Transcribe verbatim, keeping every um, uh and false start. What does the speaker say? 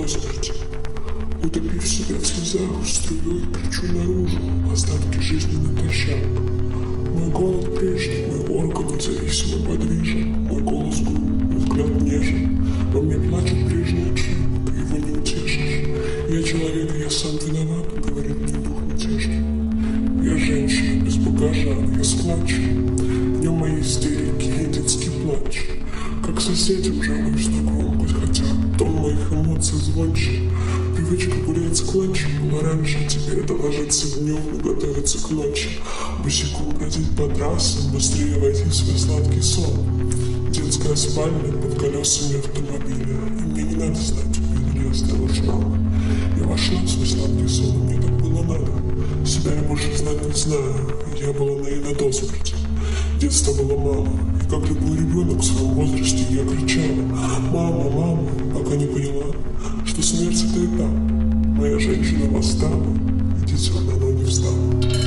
насмерть. Утопив себя в слезах, струей кричу наружу, остатки жизни натощак. Мой голод прежний, мой орган независимо подвижен, мой голос груб, взгляд нежен, во мне плачет прежний отшельник, его не утешишь. Я человек, и я сам виноват, говорит мне дух мятежный. Я женщина без багажа, я склачу, в нем мои истерики и детский плач. Как соседям жалуюсь на громкость, хотя тон моих эмоций звонче. Привычка гулять с клатчем была раньше, теперь это ложится днем и готовится к ночи. Босиком бродить по трассам, быстрее войти в свой сладкий сон. Детская спальня под колесами автомобиля, и мне не надо знать, увидел ли я сделал шрам. Я вошла в свой сладкий сон, мне так было надо. Себя я больше знать не знаю, я была наедена до смерти. Детство было мало, и как любой ребенок в своем возрасте я кричала: «Мама, мама», пока не поняла, что смерть — это этап. Моя женщина восстала, и детё на ноги встала.